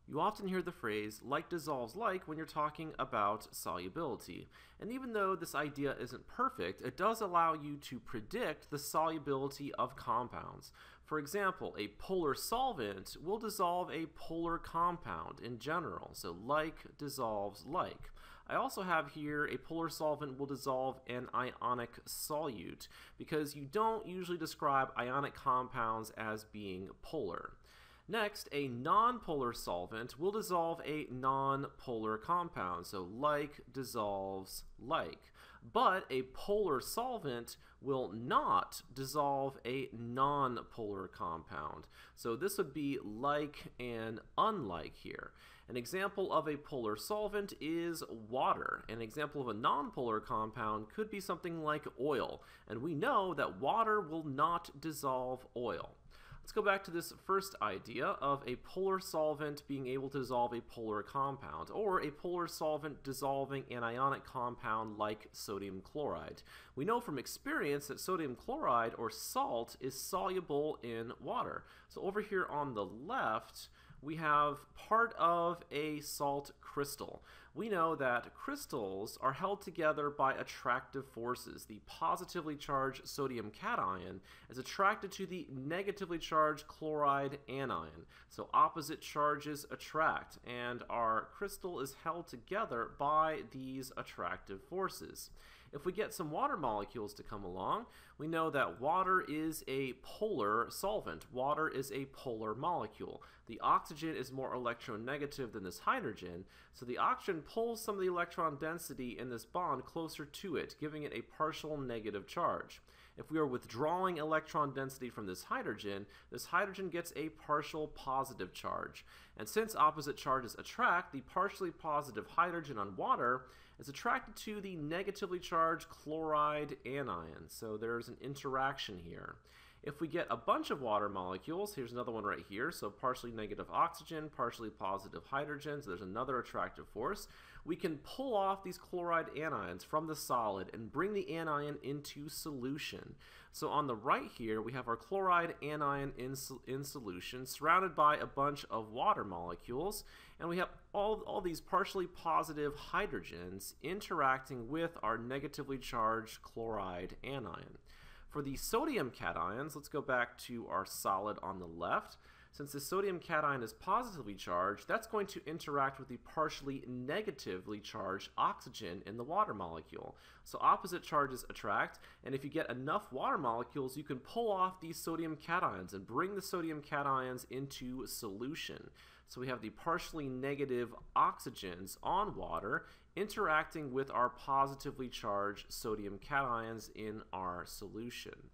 You often hear the phrase like dissolves like when you're talking about solubility. And even though this idea isn't perfect, it does allow you to predict the solubility of compounds. For example, a polar solvent will dissolve a polar compound in general, so like dissolves like. I also have here a polar solvent will dissolve an ionic solute because you don't usually describe ionic compounds as being polar. Next, a nonpolar solvent will dissolve a nonpolar compound, so like dissolves like. But a polar solvent will not dissolve a nonpolar compound. So this would be like and unlike here. An example of a polar solvent is water. An example of a nonpolar compound could be something like oil. And we know that water will not dissolve oil. Let's go back to this first idea of a polar solvent being able to dissolve a polar compound, or a polar solvent dissolving an ionic compound like sodium chloride. We know from experience that sodium chloride, or salt, is soluble in water. So over here on the left, we have part of a salt crystal. We know that crystals are held together by attractive forces. The positively charged sodium cation is attracted to the negatively charged chloride anion. So opposite charges attract, and our crystal is held together by these attractive forces. If we get some water molecules to come along, we know that water is a polar solvent. Water is a polar molecule. The oxygen is more electronegative than this hydrogen, so the oxygen pulls some of the electron density in this bond closer to it, giving it a partial negative charge. If we are withdrawing electron density from this hydrogen gets a partial positive charge. And since opposite charges attract, the partially positive hydrogen on water is attracted to the negatively charged chloride anion. So there's an interaction here. If we get a bunch of water molecules, here's another one right here, so partially negative oxygen, partially positive hydrogen, so there's another attractive force, we can pull off these chloride anions from the solid and bring the anion into solution. So on the right here, we have our chloride anion in solution, surrounded by a bunch of water molecules, and we have all these partially positive hydrogens interacting with our negatively charged chloride anion. For the sodium cations, let's go back to our solid on the left. Since the sodium cation is positively charged, that's going to interact with the partially negatively charged oxygen in the water molecule. So opposite charges attract, and if you get enough water molecules, you can pull off these sodium cations and bring the sodium cations into solution. So we have the partially negative oxygens on water interacting with our positively charged sodium cations in our solution.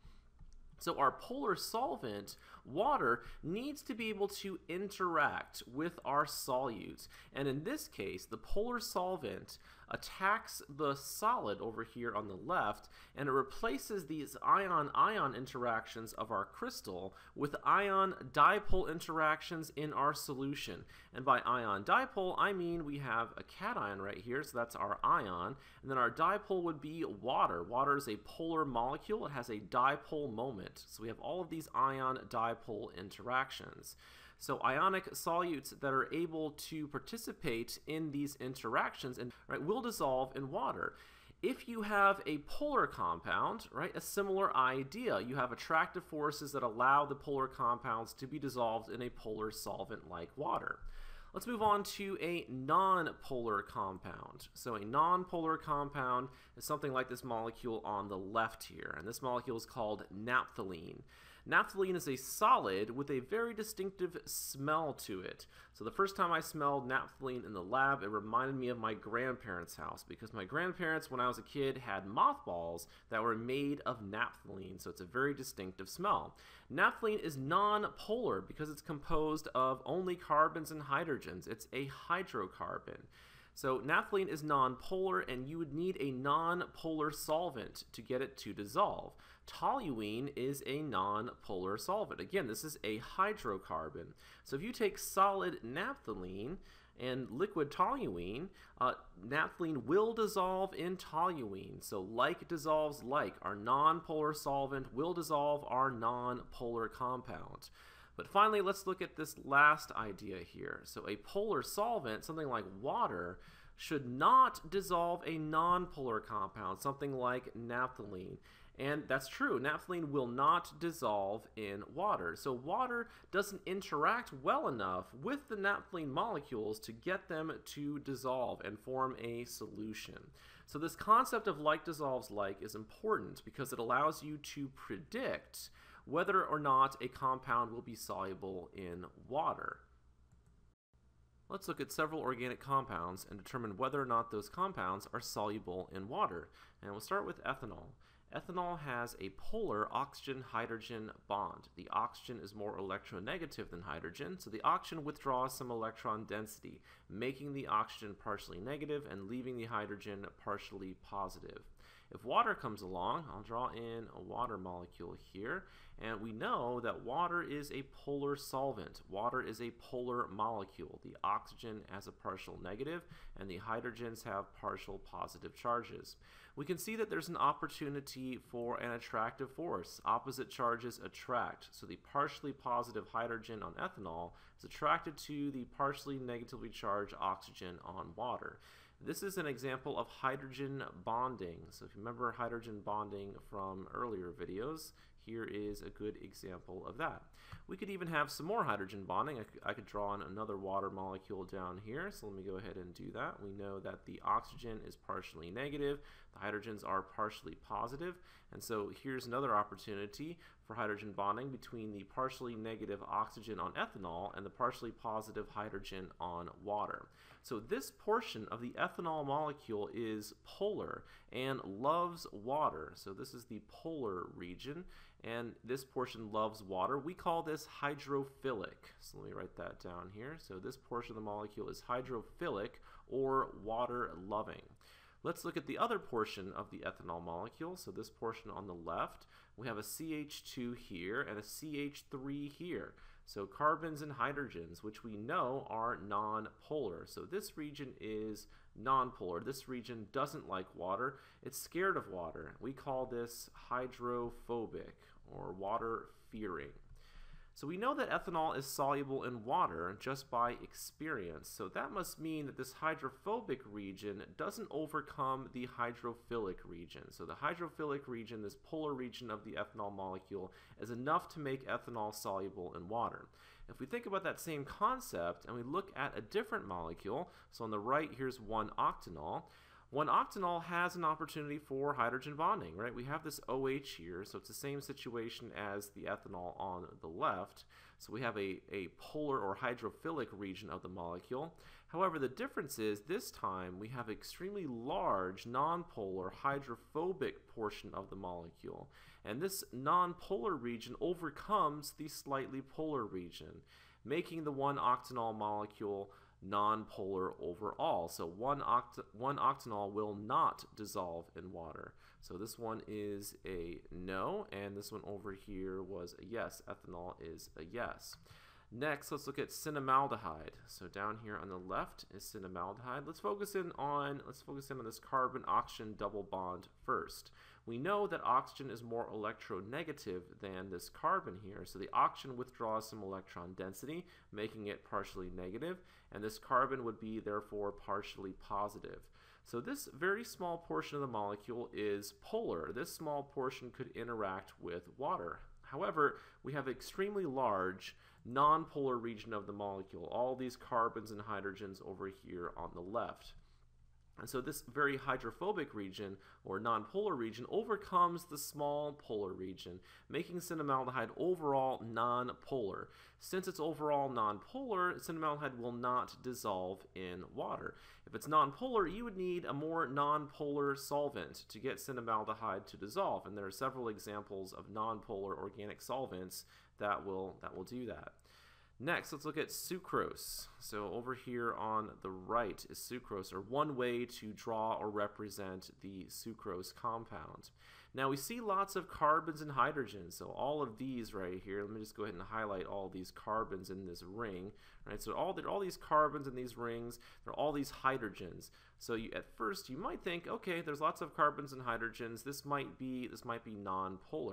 So our polar solvent, water, needs to be able to interact with our solutes. And in this case, the polar solvent attacks the solid over here on the left, and it replaces these ion-ion interactions of our crystal with ion-dipole interactions in our solution. And by ion-dipole, I mean we have a cation right here, so that's our ion, and then our dipole would be water. Water is a polar molecule. It has a dipole moment. So we have all of these ion-dipole interactions. So ionic solutes that are able to participate in these interactions will dissolve in water. If you have a polar compound, a similar idea. You have attractive forces that allow the polar compounds to be dissolved in a polar solvent like water. Let's move on to a nonpolar compound. So a nonpolar compound is something like this molecule on the left here, and this molecule is called naphthalene. Naphthalene is a solid with a very distinctive smell to it. So the first time I smelled naphthalene in the lab, it reminded me of my grandparents' house, because my grandparents, when I was a kid, had mothballs that were made of naphthalene, so it's a very distinctive smell. Naphthalene is nonpolar because it's composed of only carbons and hydrogens. It's a hydrocarbon. So naphthalene is nonpolar, and you would need a nonpolar solvent to get it to dissolve. Toluene is a nonpolar solvent. Again, this is a hydrocarbon. So if you take solid naphthalene and liquid toluene, naphthalene will dissolve in toluene. So like dissolves like. Our nonpolar solvent will dissolve our nonpolar compound. But finally, let's look at this last idea here. So a polar solvent, something like water, should not dissolve a nonpolar compound, something like naphthalene. And that's true. Naphthalene will not dissolve in water. So water doesn't interact well enough with the naphthalene molecules to get them to dissolve and form a solution. So this concept of like dissolves like is important because it allows you to predict whether or not a compound will be soluble in water. Let's look at several organic compounds and determine whether or not those compounds are soluble in water. And we'll start with ethanol. Ethanol has a polar oxygen-hydrogen bond. The oxygen is more electronegative than hydrogen, so the oxygen withdraws some electron density, making the oxygen partially negative and leaving the hydrogen partially positive. If water comes along, I'll draw in a water molecule here, and we know that water is a polar solvent. Water is a polar molecule. The oxygen has a partial negative, and the hydrogens have partial positive charges. We can see that there's an opportunity for an attractive force. Opposite charges attract, so the partially positive hydrogen on ethanol is attracted to the partially negatively charged oxygen on water. This is an example of hydrogen bonding. So if you remember hydrogen bonding from earlier videos, here is a good example of that. We could even have some more hydrogen bonding. I could draw in another water molecule down here. So let me go ahead and do that. We know that the oxygen is partially negative. The hydrogens are partially positive. And so here's another opportunity for hydrogen bonding between the partially negative oxygen on ethanol and the partially positive hydrogen on water. So this portion of the ethanol molecule is polar and loves water. So this is the polar region, and this portion loves water. We call this hydrophilic. So let me write that down here. So this portion of the molecule is hydrophilic or water-loving. Let's look at the other portion of the ethanol molecule. So this portion on the left, we have a CH2 here and a CH3 here. So carbons and hydrogens, which we know are non-polar. So this region is non-polar. This region doesn't like water. It's scared of water. We call this hydrophobic or water-fearing. So we know that ethanol is soluble in water just by experience. So that must mean that this hydrophobic region doesn't overcome the hydrophilic region. So the hydrophilic region, this polar region of the ethanol molecule, is enough to make ethanol soluble in water. If we think about that same concept and we look at a different molecule, so on the right here's 1-octanol. 1-octanol has an opportunity for hydrogen bonding, right? We have this OH here, so it's the same situation as the ethanol on the left. So we have a polar or hydrophilic region of the molecule. However, the difference is this time we have an extremely large nonpolar hydrophobic portion of the molecule. And this nonpolar region overcomes the slightly polar region, making the 1-octanol molecule nonpolar overall. So 1-octanol will not dissolve in water. So this one is a no, and this one over here was a yes. Ethanol is a yes. Next, let's look at cinnamaldehyde. So down here on the left is cinnamaldehyde. Let's focus in on this carbon-oxygen double bond first. We know that oxygen is more electronegative than this carbon here, so the oxygen withdraws some electron density, making it partially negative, and this carbon would be therefore partially positive. So this very small portion of the molecule is polar. This small portion could interact with water. However, we have an extremely large nonpolar region of the molecule, all these carbons and hydrogens over here on the left. And so this very hydrophobic region or nonpolar region overcomes the small polar region, making cinnamaldehyde overall nonpolar. Since it's overall nonpolar, cinnamaldehyde will not dissolve in water. If it's nonpolar, you would need a more nonpolar solvent to get cinnamaldehyde to dissolve, and there are several examples of nonpolar organic solvents that will do that. Next, let's look at sucrose. So over here on the right is sucrose, or one way to draw or represent the sucrose compound. Now we see lots of carbons and hydrogens, so all of these right here, let me just go ahead and highlight all these carbons in this ring, right? So all these carbons in these rings, they're all these hydrogens. So at first you might think, okay, there's lots of carbons and hydrogens, this might be non-polar.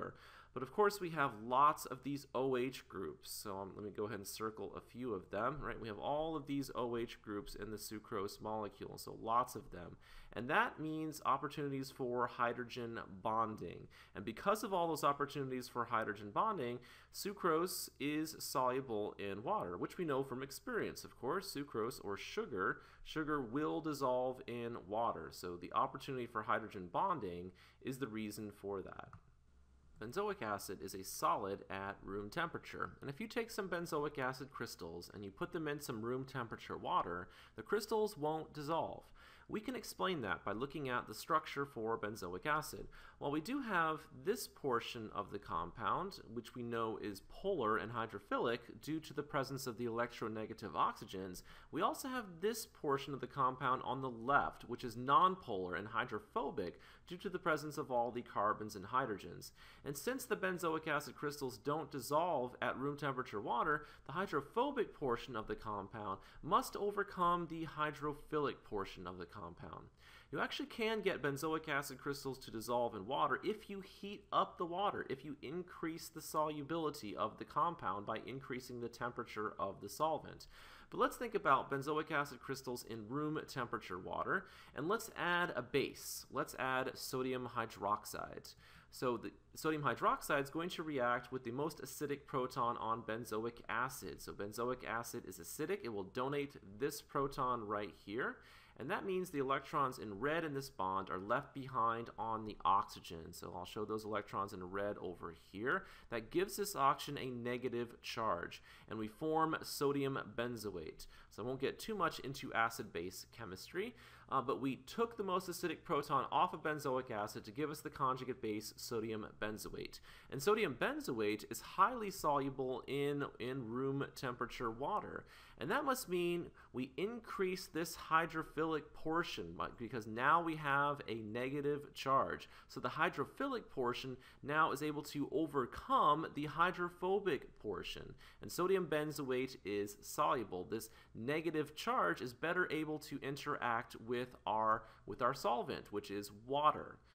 But of course, we have lots of these OH groups. So let me go ahead and circle a few of them. Right, we have all of these OH groups in the sucrose molecule, so lots of them. And that means opportunities for hydrogen bonding. And because of all those opportunities for hydrogen bonding, sucrose is soluble in water, which we know from experience. Of course, sucrose, or sugar will dissolve in water. So the opportunity for hydrogen bonding is the reason for that. Benzoic acid is a solid at room temperature, and if you take some benzoic acid crystals and you put them in some room temperature water, the crystals won't dissolve. We can explain that by looking at the structure for benzoic acid. While we do have this portion of the compound, which we know is polar and hydrophilic due to the presence of the electronegative oxygens, we also have this portion of the compound on the left, which is nonpolar and hydrophobic due to the presence of all the carbons and hydrogens. And since the benzoic acid crystals don't dissolve at room temperature water, the hydrophobic portion of the compound must overcome the hydrophilic portion of the compound. You actually can get benzoic acid crystals to dissolve in water if you heat up the water, if you increase the solubility of the compound by increasing the temperature of the solvent. But let's think about benzoic acid crystals in room temperature water, and let's add a base. Let's add sodium hydroxide. So the sodium hydroxide is going to react with the most acidic proton on benzoic acid. So benzoic acid is acidic. It will donate this proton right here. And that means the electrons in red in this bond are left behind on the oxygen. So I'll show those electrons in red over here. That gives this oxygen a negative charge, and we form sodium benzoate. So I won't get too much into acid-base chemistry, but we took the most acidic proton off of benzoic acid to give us the conjugate base sodium benzoate. And sodium benzoate is highly soluble in room temperature water. And that must mean we increase this hydrophilic portion because now we have a negative charge. So the hydrophilic portion now is able to overcome the hydrophobic portion. And sodium benzoate is soluble. This negative charge is better able to interact with our solvent, which is water.